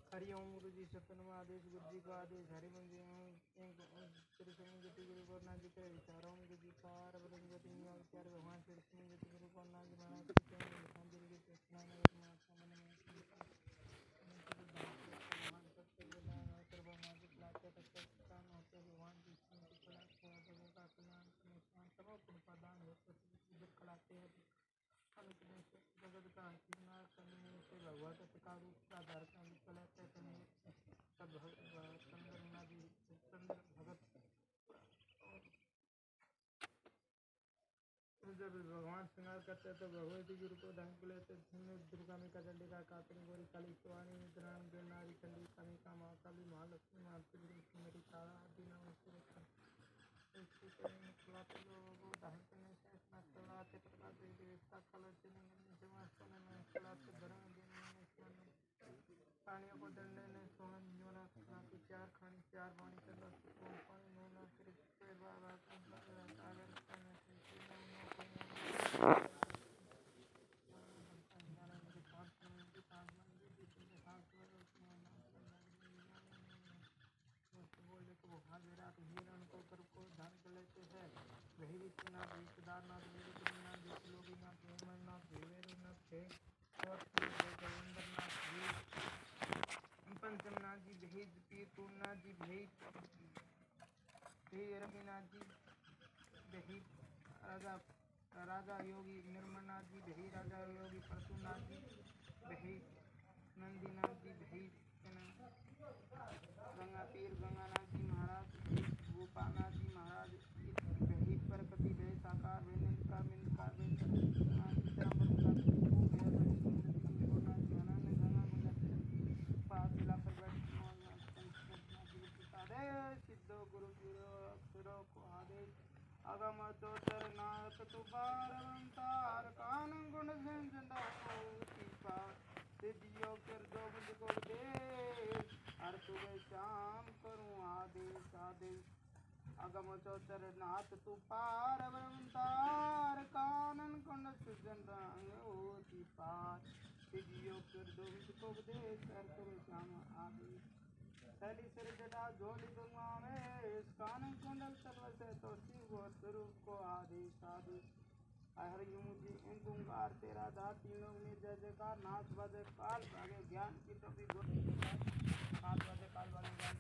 हरि ओम गुरु जी सतनम आदेश गुरु जी को आदेश हरि मंदिर गुरु को ना जी करे विचारों गुरु जी पार ब्रह्मज्योति विचार भगवान श्री कृष्ण गुरु को ना जी महाराज की जय भगवान जी के कृष्णा नगर माता मन में भगवान सत्य बना कर भगवान की लाते तक स्थान होते भगवान की कला को जगह का कल्याण निशान सब पुण्य प्रदान हो तो इधर कलाते हैं जगत का श्रृंगार करने से भगवत का रूप आधार का कला करने सब चंद्रमा जी चंद्र भगत जब भगवान श्रृंगार करते तो भगवती गुरु को धाम को लेते दुर्गा में का चंडिका कातरी गौरी काली शिवानी निद्रान गिरनारी चंडी काली का महाकाली महालक्ष्मी मातृ सुंदरी तारा आदि नाम से लोगों को धारण करने से स्नान चलाते प्रकाश देवता कलर प्राणियों को दंड ने सोहन योना सुनाती चार खानी चार वाणी चंदा पानी नोना फिर वही विश्वनाथ केदारनाथ मेरे कृष्णनाथ लोकीनाथ हेमरनाथ देवेंद्रनाथ थे और गोविंदरनाथ जी पंचमनाथ जी भेद पीर पूर्णनाथ जी भेद रविनाथ जी भेद राजा योगी निर्मलनाथ जी भेद राजा योगी परशुनाथ जी भेद नंदीनाथ जी भेद गंगा पीर गंगानाथ जी महाराज भेद गोपालनाथ जी महाराज भेद परपति भेद साकार वेनेन्द्र सिद्धो गुरु को आदेश अगम चौचर नाथ तुबार अवतार कानन गुण सिद्धियों कर दो मुझको देश हर सुबह शाम करूं आदेश आदेश अगम चौचर नाथ तू पार अवतार कानन गुण सृजन होती पार सिद्धियों कर दो मुझको देश हर सुबह शाम आदेश थैली सिर जटा झोली दूंगा मैं कानन कुंडल सर्व से तो शिव स्वरूप को आदेश आदेश हर मुझे इंकार तेरा धा तीनों में जय जयकार नाथ बजे काल भागे ज्ञान की तो भी नाथ बजे काल भागे ज्ञान